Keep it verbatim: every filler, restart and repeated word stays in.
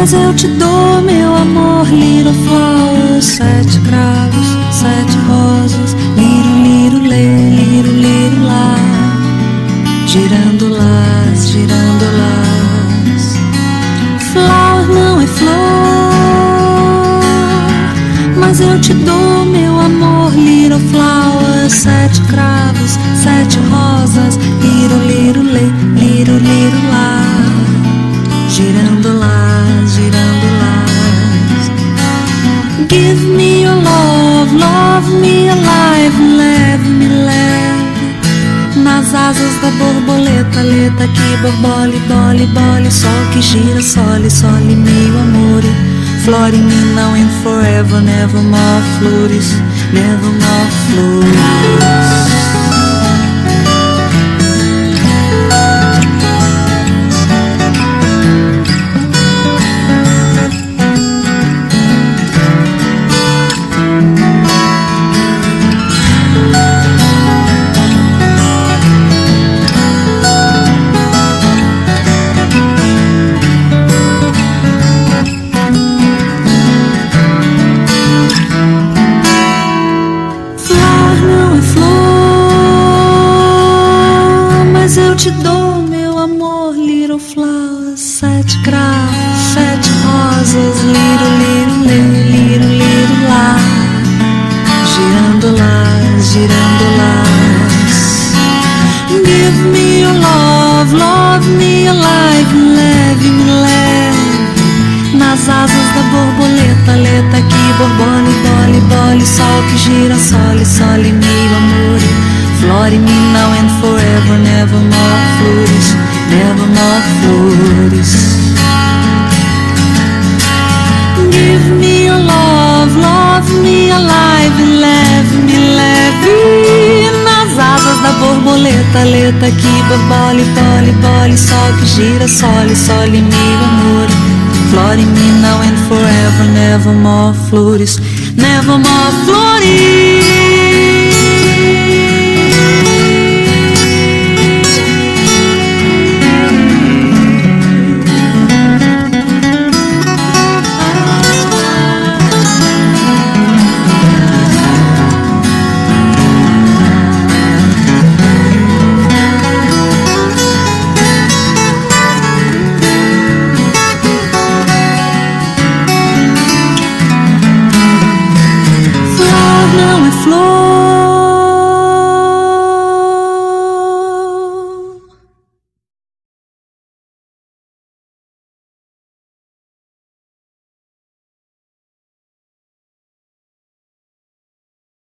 Mas eu te dou, meu amor, little flowers, sete cravos, sete rosas, liro, liro, lê, liro, liro, lá, girando las, girando las. Flower não é flor, mas eu te dou, meu amor, little flowers, sete cravos, sete rosas, liro, liro, lê, liro, liro, lá, girando las, girando las. Give me your love, love me alive, leve me leve nas asas da borboleta, leta que borbole, bole, bole, sol que gira, sole, sole, meu amor. Flore me now and forever, never more flores, never more flores. Eu te dou, meu amor, little flowers, sete cravos, sete rosas, liro, liro, lê, liro, liro, lá, girando las, girando las. Give me your love, love me alive, leve me leve nas asas da borboleta, leta que borbole, bole, bole, sol que gira, sole, sole, meu amor. Flore me now and forever, never more flores, never more flores. Give me your love, love me alive, leve me leve nas asas da borboleta, leta que borbole, bole, bole, sol que gira, sole, sole, meu amor. Flore me now and forever, never more flores, never more flores.